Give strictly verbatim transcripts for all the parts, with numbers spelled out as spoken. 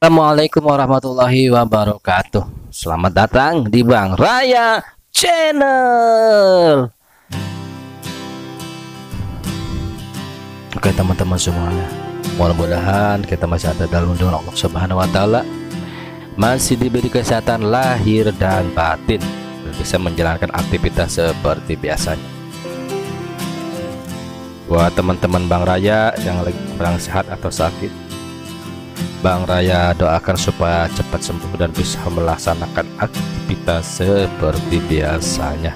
Assalamualaikum warahmatullahi wabarakatuh. Selamat datang di Bang Raya Channel. Oke teman-teman semuanya, mudah-mudahan kita masih ada dalam lindungan Allah Subhanahu wa Ta'ala, masih diberi kesehatan lahir dan batin, dan bisa menjalankan aktivitas seperti biasanya. Buat teman-teman Bang Raya yang lagi kurang sehat atau sakit, Bang Raya doakan supaya cepat sembuh dan bisa melaksanakan aktivitas seperti biasanya.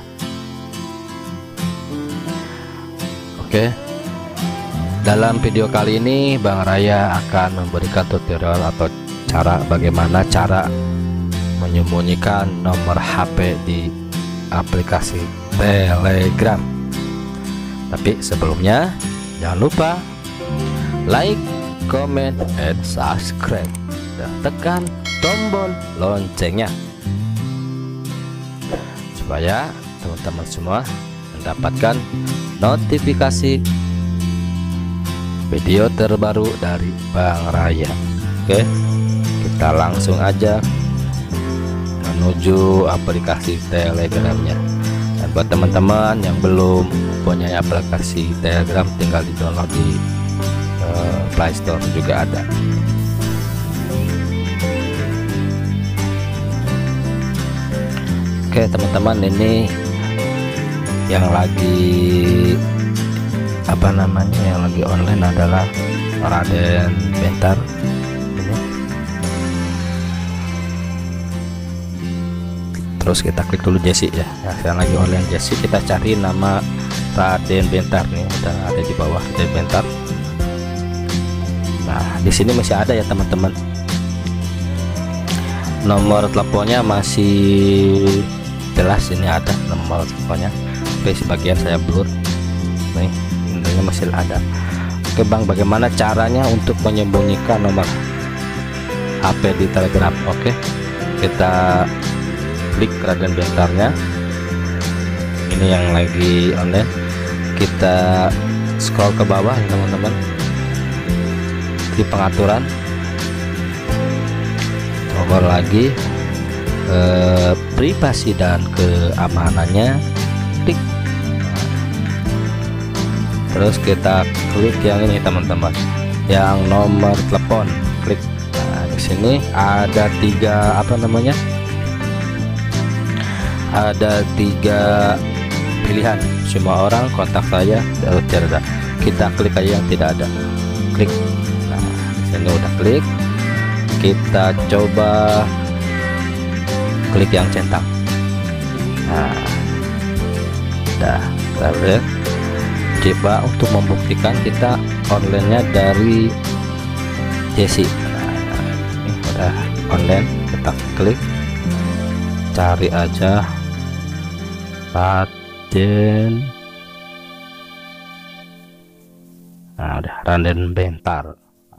Oke, dalam video kali ini Bang Raya akan memberikan tutorial atau cara bagaimana cara menyembunyikan nomor H P di aplikasi Telegram. Tapi sebelumnya jangan lupa like, comment, and subscribe, dan tekan tombol loncengnya supaya teman-teman semua mendapatkan notifikasi video terbaru dari Bang Raya. Oke, kita langsung aja menuju aplikasi Telegramnya. Dan buat teman-teman yang belum punya aplikasi Telegram, tinggal di download di Play Store juga ada. Oke teman-teman, ini yang lagi apa namanya yang lagi online adalah Raden Bentar. Ini. Terus kita klik dulu Jesse ya. Ya, sekarang lagi online Jesse, kita cari nama Raden Bentar nih, udah ada di bawah Raden Bentar. Nah, di sini masih ada ya teman-teman. Nomor teleponnya masih jelas, ini ada nomor teleponnya. Oke, sebagian saya blur. Nih, ini masih ada. Oke Bang, bagaimana caranya untuk menyembunyikan nomor H P di Telegram? Oke, kita klik Raden Bentarnya. Ini yang lagi online. Kita scroll ke bawah ya teman-teman. Di pengaturan, coba lagi eh, privasi dan keamanannya, klik. Terus kita klik yang ini teman-teman, yang nomor telepon, klik. Nah, di sini ada tiga apa namanya? Ada tiga pilihan. Semua orang, kontak saya, dan tidak ada. Kita klik aja yang tidak ada. Klik. Ini udah klik, kita coba klik yang centang. Nah, udah kita lihat. Coba untuk membuktikan kita online-nya dari Jesse. Nah, ini udah online, kita klik, cari aja Raden. Nah, udah Raden Bentar.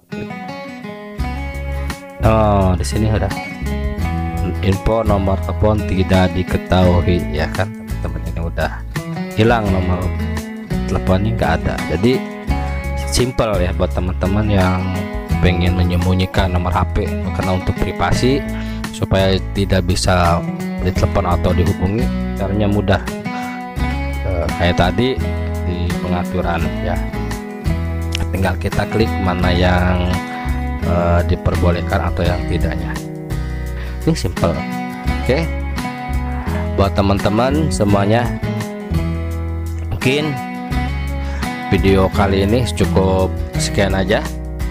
Oh, di sini ada info nomor telepon tidak diketahui, ya kan teman-teman. Ini udah hilang nomor teleponnya, nggak ada. Jadi simple ya buat teman-teman yang pengen menyembunyikan nomor H P karena untuk privasi, supaya tidak bisa ditelepon atau dihubungi. Caranya mudah, e, kayak tadi di pengaturan ya, tinggal kita klik mana yang Uh, diperbolehkan atau yang tidaknya. Ini simple. Oke, buat teman-teman semuanya, mungkin video kali ini cukup sekian aja.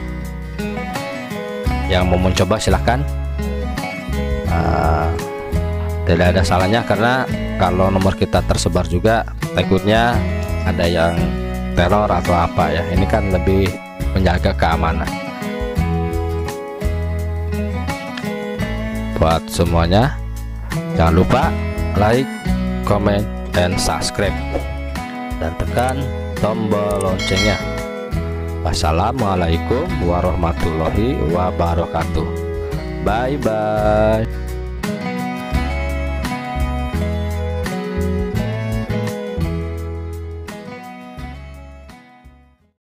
Yang mau mencoba silahkan, uh, tidak ada salahnya, karena kalau nomor kita tersebar juga takutnya ada yang teror atau apa ya. Ini kan lebih menjaga keamanan. Buat semuanya, jangan lupa like, comment, and subscribe, dan tekan tombol loncengnya. Wassalamualaikum warahmatullahi wabarakatuh. Bye bye.